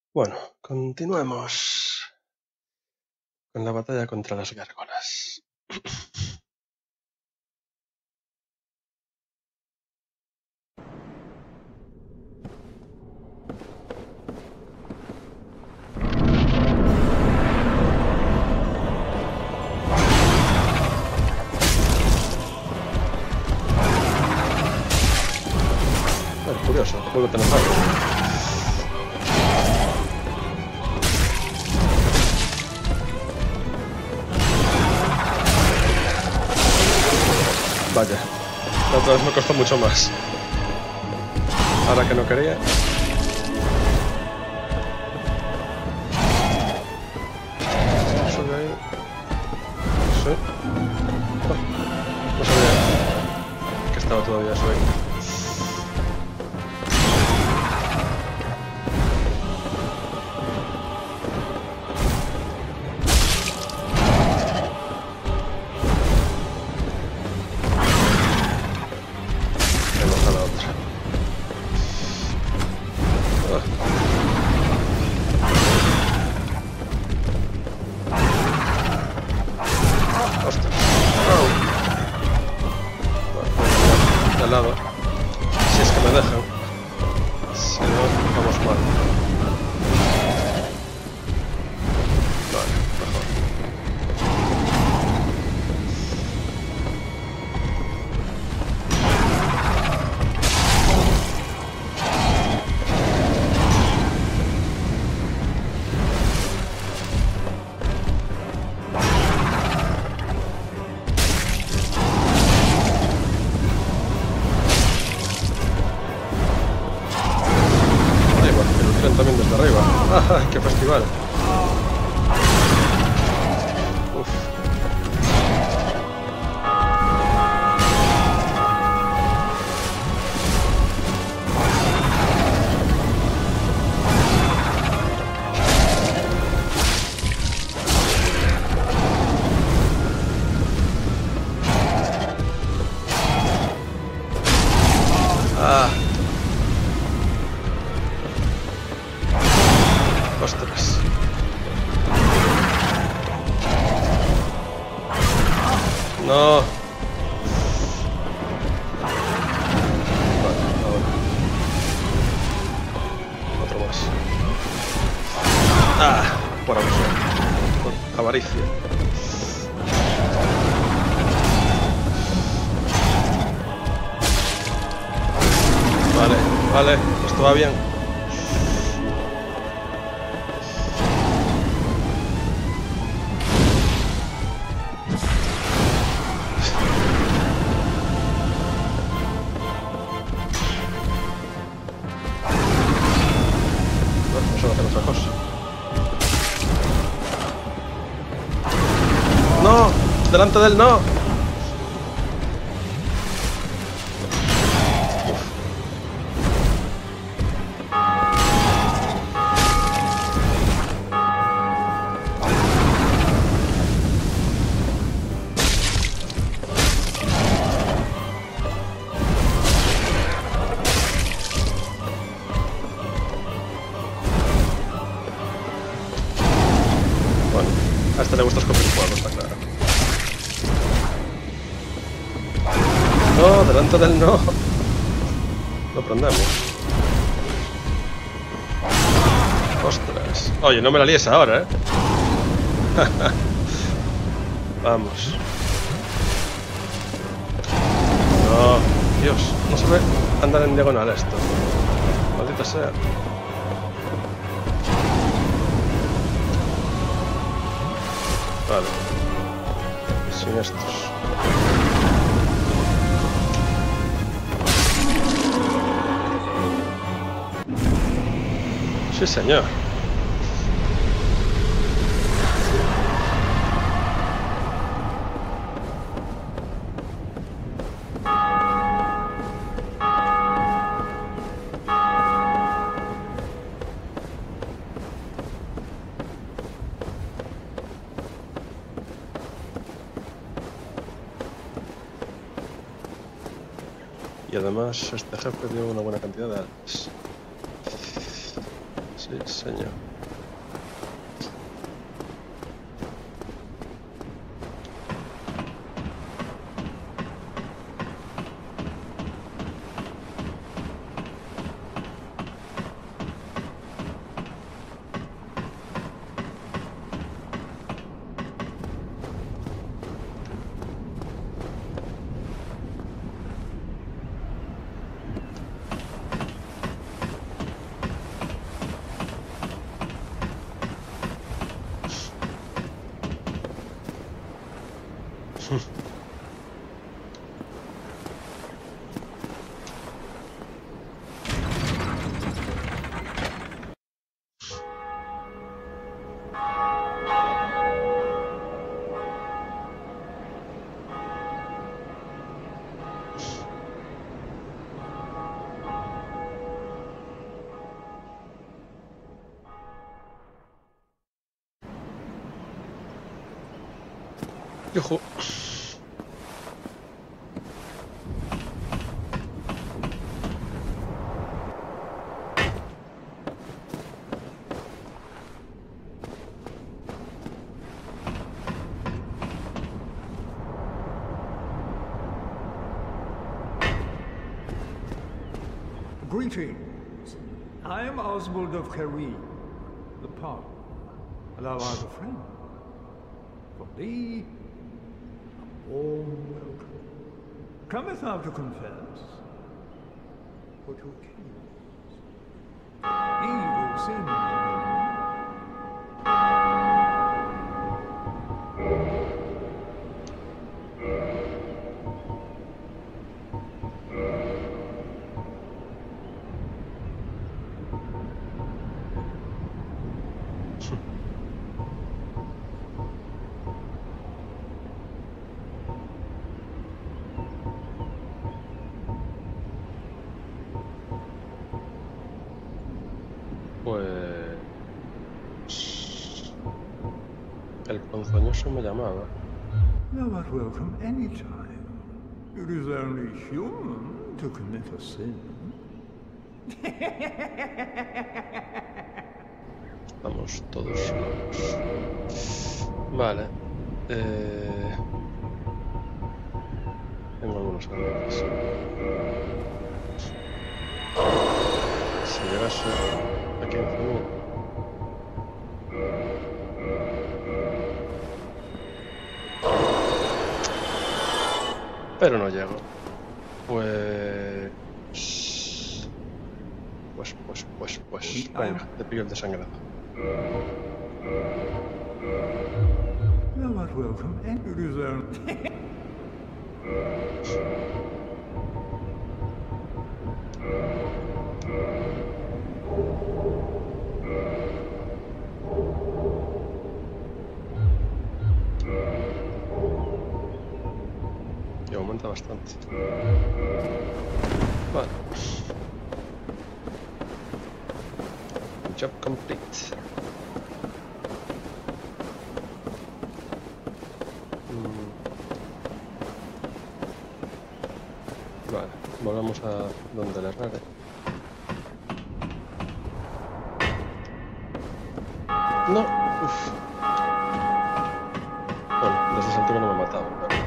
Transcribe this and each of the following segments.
Bueno, continuemos con la batalla contra las gárgolas. Curioso, vuelve a tener fallo. Vaya, la otra vez me costó mucho más. Ahora que no quería. Sube ahí. Sí. No sabía que estaba todavía eso ahí. Lado, si es que me dejan, si no, vamos mal. Vale, mejor. También desde arriba. ¡Ah, qué festival! Uf. Ah. Ostras. No. Vale, ahora. Otro más. Ah, por abuso. Avaricia. Vale, vale, esto va bien. Otra cosa. ¡No! ¡Delante del no! A este le gusta escopir fuego, está claro. No, delante del no. Lo prendemos. Ostras. Oye, no me la líes ahora, Vamos. No, Dios, no se ve andar en diagonal esto. Maldita sea. Vale. Sin estos. Sí, señor. Y además este jefe dio una buena cantidad de almas. Sí, señor. Ojo. Greetings. I am Oswald of Careem, the Palm. Thou art a friend. For thee, a warm welcome. Cometh thou to confess? For to accuse? Evil sins. El ponzoñoso me llamaba. Thou art welcome anytime. It is only human to commit a sin. Estamos todos locos. Vale. Tengo algunos amigos. Si llegase a 15.000. Pero no llego. Pues... Venga, te pillo el desangrado. Thou art welcome and it is only... Y aumenta bastante. Vale. Job complete. Vale, volvamos a donde le errare. No. Uf. Bueno, desde esa altura no me ha matado, pero...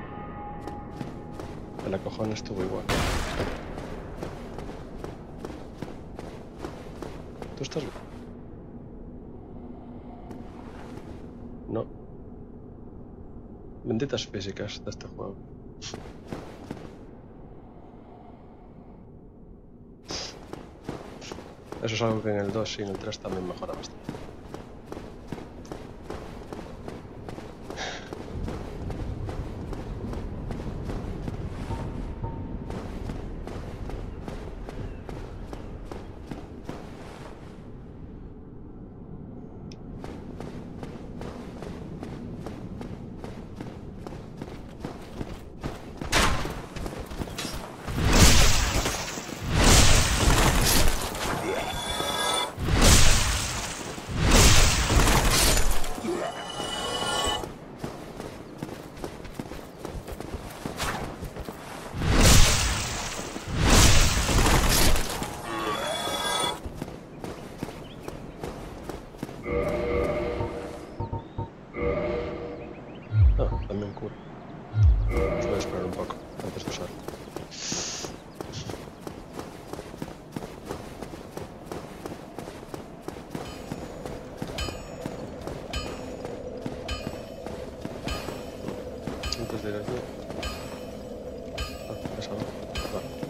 El acojón estuvo igual. ¿Tú estás bien? No. Benditas físicas de este juego. Eso es algo que en el 2 y en el 3 también mejora bastante. Ah, también cura. Pues voy a esperar un poco antes de usarlo. Antes de ir aquí. Ah, esa no. Vale.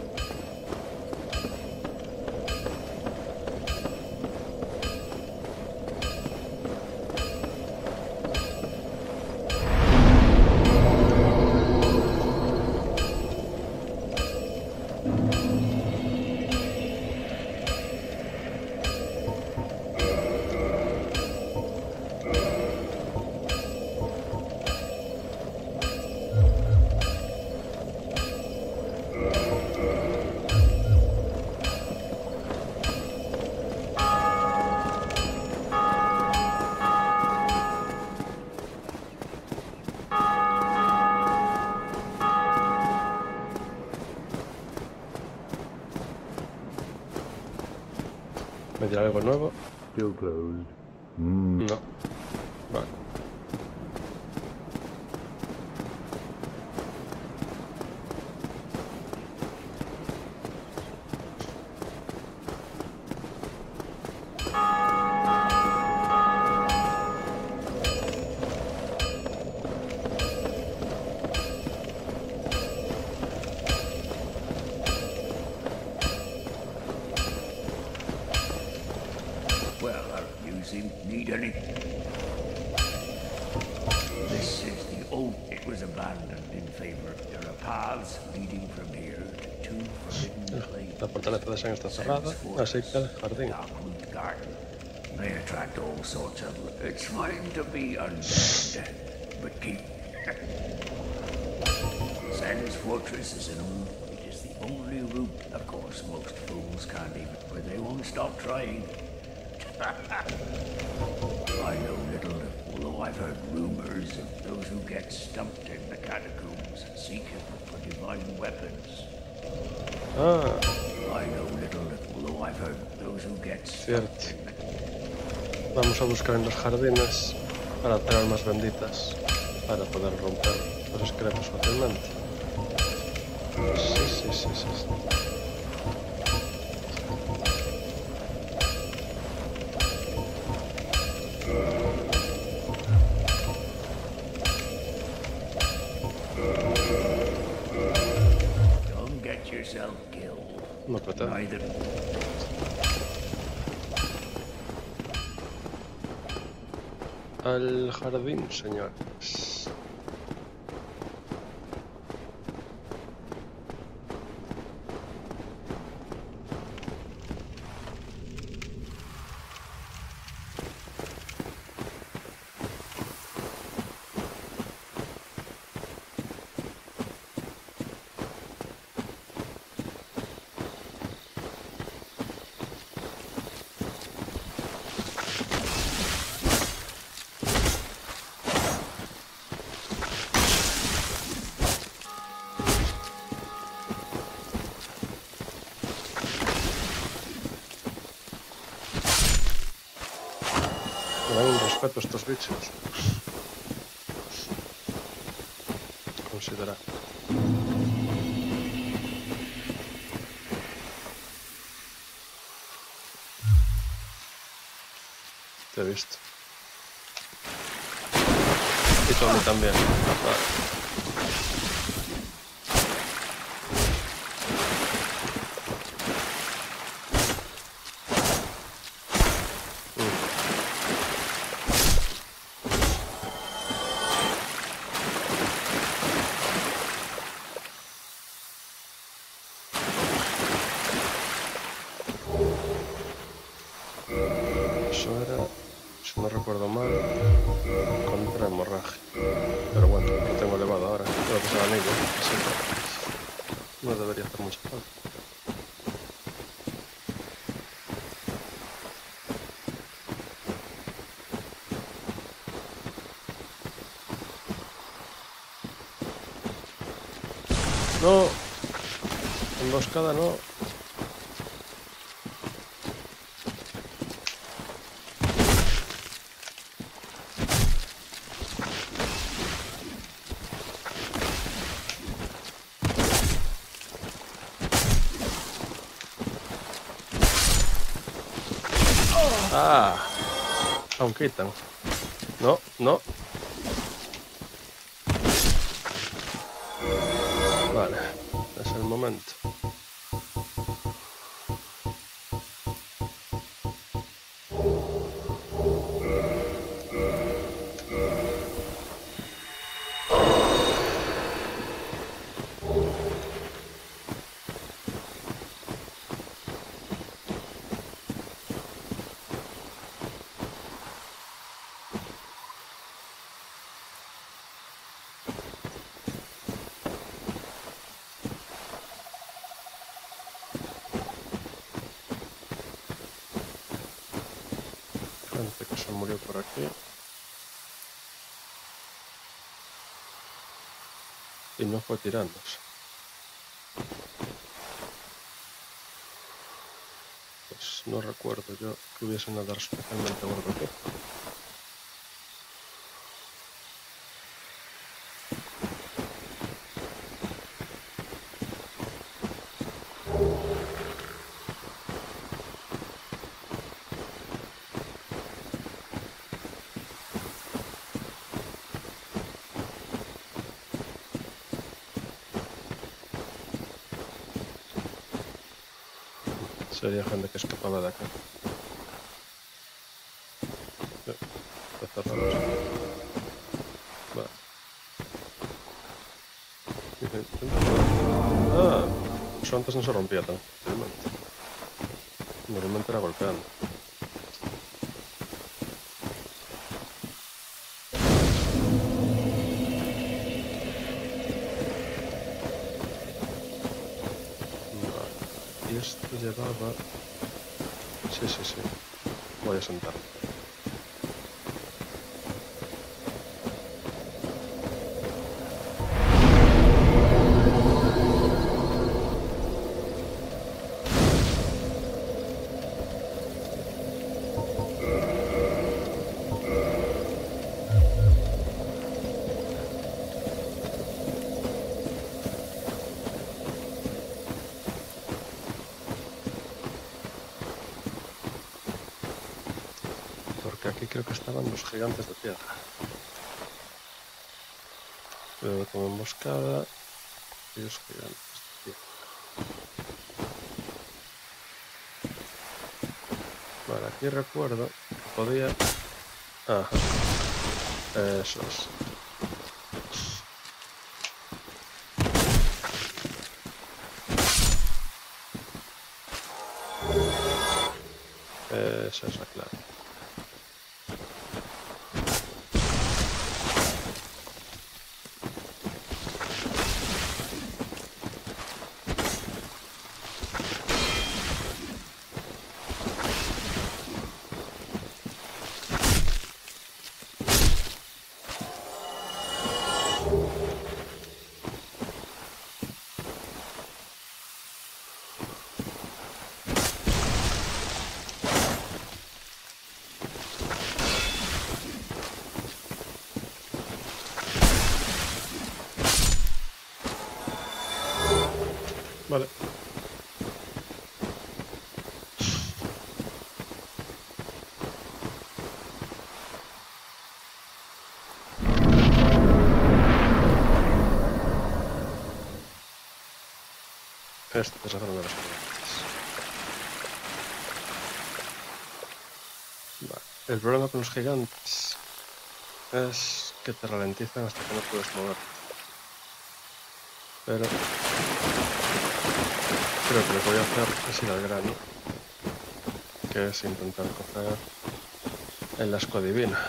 ¿Me dirá algo nuevo? Still closed. No. Vale. Well, need any? This is the old. It was abandoned in favor. There are paths leading from here to two forbidden places. La fortaleza de Shen está cerrada, así que el jardín. Darkwood Garden. They attract all sorts of. It's fine to be undead, but keep. Sen's fortress is an old. It is the only route. Of course, most fools can't even, but they won't stop trying. I know little, although I've heard rumors of those who get stumped in the catacombs seeking for divine weapons. Ah, I know little, although I've heard those who get cierto. stumped in the... Vamos a buscar en los jardines para tener más benditas para poder romper los esqueletos fácilmente. Sí. Don't get yourself killed. No pretendo. Neither... Al jardín, señores. Me dan un respeto estos bichos. Considera. Te he visto. Y tú a mí también. Vale. Eso era, si no recuerdo mal, contra hemorragia. Pero bueno, lo tengo elevado ahora. Creo que es el anillo, así que no debería hacer mucha falta. No, emboscada no. Ah, aún quitan. No, no. Vale, es el momento. Gente que se murió por aquí. Y no fue tirándose. Pues no recuerdo yo que hubiese nada especialmente gordo aquí. Sería gente que escapaba de acá. Está cerrado. Vale. Ah, eso antes no se rompía tan fácilmente. Normalmente era golpeando. Vale. Y esto llevaba... Sí, sí, sí. Voy a sentarme. Porque aquí creo que estaban los gigantes de tierra. Pero como emboscada y los gigantes de tierra. Vale, aquí recuerdo que podía... Ajá. Eso es. Esa es la clave. Vale. Este es otro de los gigantes. Vale. El problema con los gigantes es que te ralentizan hasta que no puedes moverte. Pero creo que lo que voy a hacer es ir al grano, que es intentar coger el asco divina.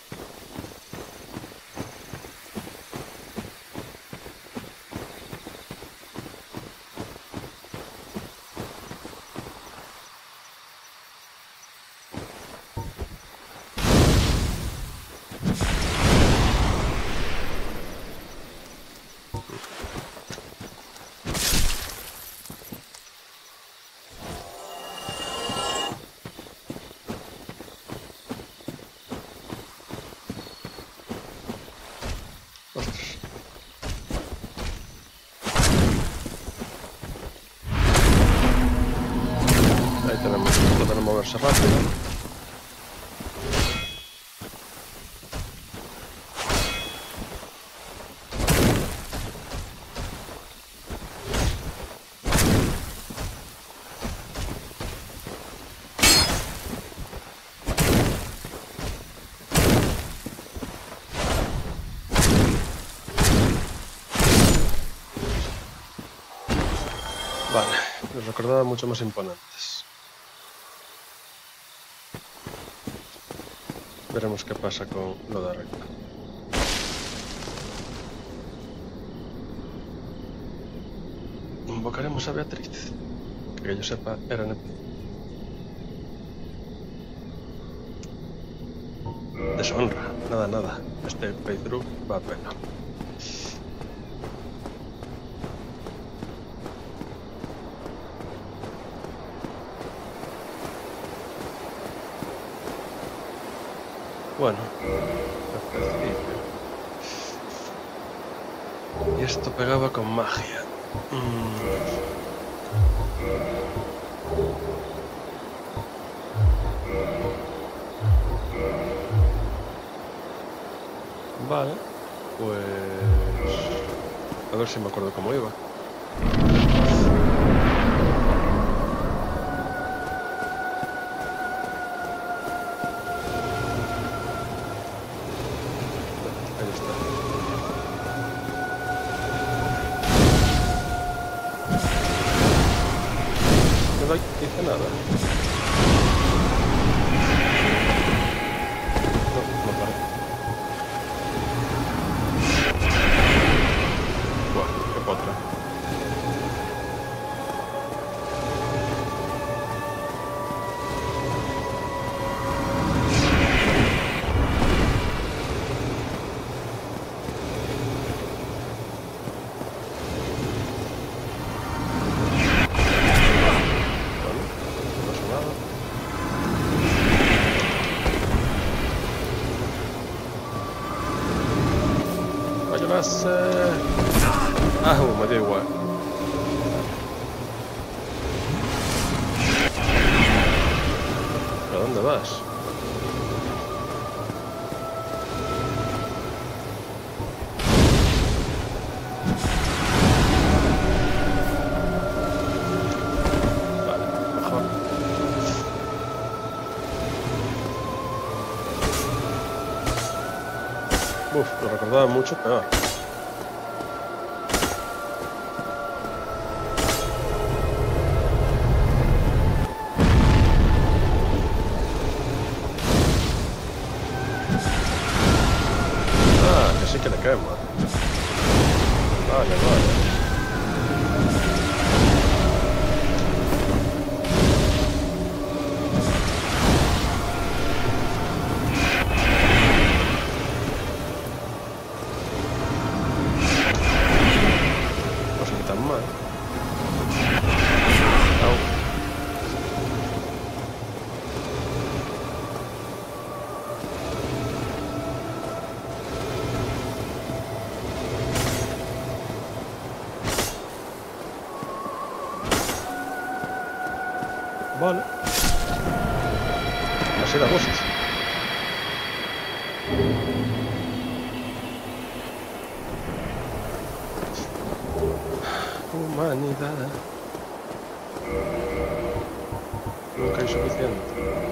Ostras. Ahí tenemos que poder moverse rápido. Vale, los recordaba mucho más imponentes. Veremos qué pasa con lo de arriba. Invocaremos a Beatriz. Que yo sepa, era NPC. Deshonra, nada. Este playthrough va a pena. Bueno, al principio. Y esto pegaba con magia. Vale, pues a ver si me acuerdo cómo iba. Ahí está. No hice nada. No parece. Buah, qué potra. Bueno, no pasa nada. Vaya más. Me dio igual. ¿A dónde vas? Vale, mejor. Uf, lo recordaba mucho peor. Que sí que le quema. Vale. No soy tan mal. Au. Vale. Así las cosas. Humanidad. Nunca hay suficiente.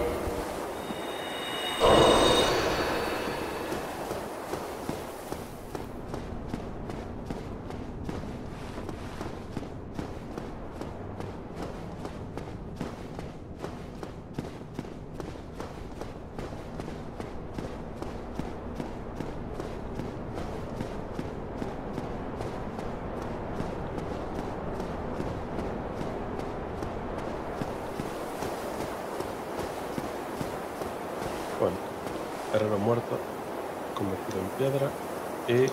Bueno, herrero muerto, convertido en piedra y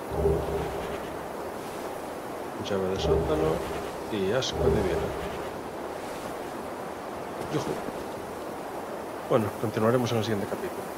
llave de sótano y asco divino. Yujú. Bueno, continuaremos en el siguiente capítulo.